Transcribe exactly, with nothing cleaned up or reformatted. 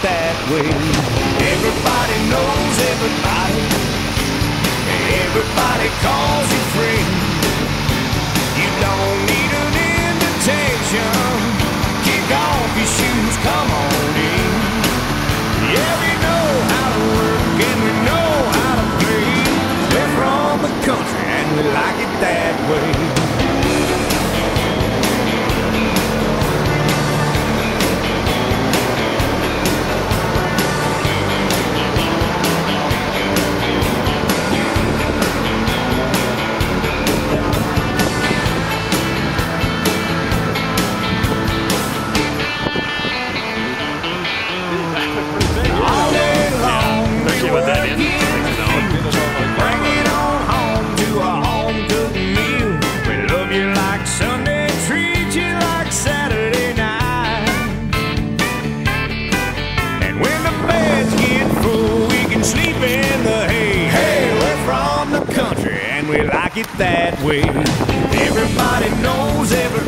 that way. Everybody knows everybody. Everybody calls you friend. You don't need an invitation. Kick off your shoes, come on in. Yeah, we know how to work and we know how to play. We're from the country and we like it that way. We like it that way. Everybody knows everybody.